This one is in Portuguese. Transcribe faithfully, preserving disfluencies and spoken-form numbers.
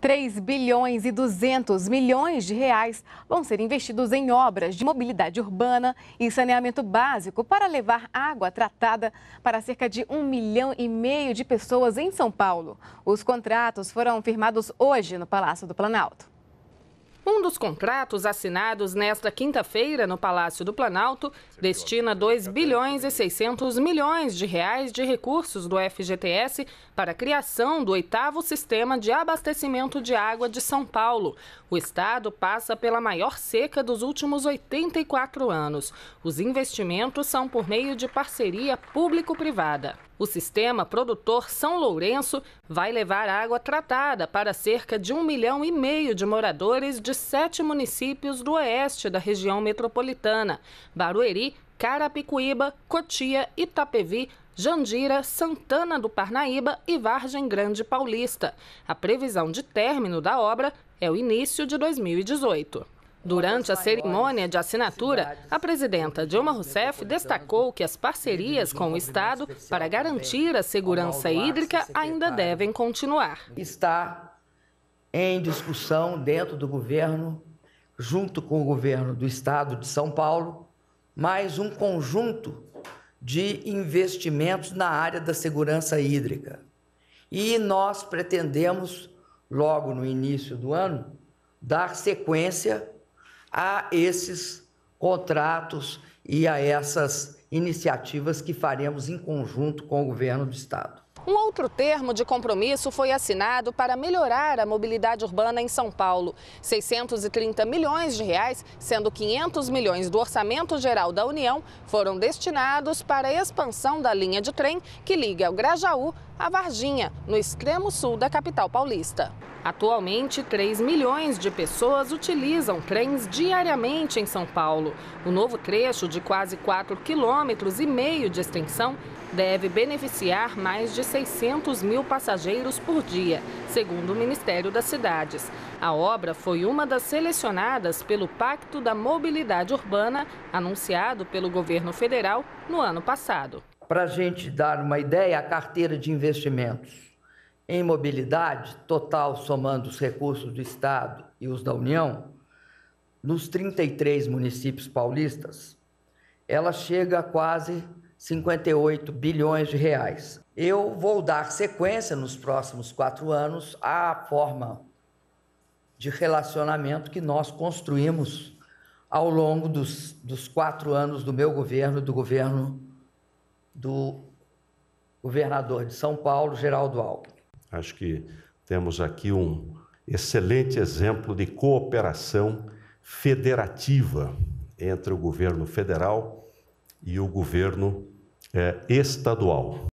três bilhões e duzentos milhões de reais vão ser investidos em obras de mobilidade urbana e saneamento básico para levar água tratada para cerca de um milhão e meio de pessoas em São Paulo. Os contratos foram firmados hoje no Palácio do Planalto. Um dos contratos assinados nesta quinta-feira no Palácio do Planalto destina dois bilhões e seiscentos milhões de reais de recursos do F G T S para a criação do oitavo sistema de abastecimento de água de São Paulo. O estado passa pela maior seca dos últimos oitenta e quatro anos. Os investimentos são por meio de parceria público-privada. O sistema produtor São Lourenço vai levar água tratada para cerca de um milhão e meio de moradores de sete municípios do oeste da região metropolitana: Barueri, Carapicuíba, Cotia, Itapevi, Jandira, Santana do Parnaíba e Vargem Grande Paulista. A previsão de término da obra é o início de dois mil e dezoito. Durante a cerimônia de assinatura, a presidenta Dilma Rousseff destacou que as parcerias com o Estado para garantir a segurança hídrica ainda devem continuar. Está em discussão dentro do governo, junto com o governo do Estado de São Paulo, mais um conjunto de investimentos na área da segurança hídrica. E nós pretendemos, logo no início do ano, dar sequência a esses contratos e a essas iniciativas que faremos em conjunto com o governo do Estado. Um outro termo de compromisso foi assinado para melhorar a mobilidade urbana em São Paulo. seiscentos e trinta milhões de reais, sendo quinhentos milhões do Orçamento Geral da União, foram destinados para a expansão da linha de trem que liga o Grajaú a Varginha, no extremo sul da capital paulista. Atualmente, três milhões de pessoas utilizam trens diariamente em São Paulo. O novo trecho, de quase quatro quilômetros e meio de extensão, deve beneficiar mais de seiscentos mil passageiros por dia, segundo o Ministério das Cidades. A obra foi uma das selecionadas pelo Pacto da Mobilidade Urbana, anunciado pelo governo federal no ano passado. Para a gente dar uma ideia, a carteira de investimentos em mobilidade, total somando os recursos do Estado e os da União, nos trinta e três municípios paulistas, ela chega a quase cinquenta e oito bilhões de reais. Eu vou dar sequência nos próximos quatro anos à forma de relacionamento que nós construímos ao longo dos, dos quatro anos do meu governo e do governo do governador de São Paulo, Geraldo Alckmin. Acho que temos aqui um excelente exemplo de cooperação federativa entre o governo federal e o governo é, estadual.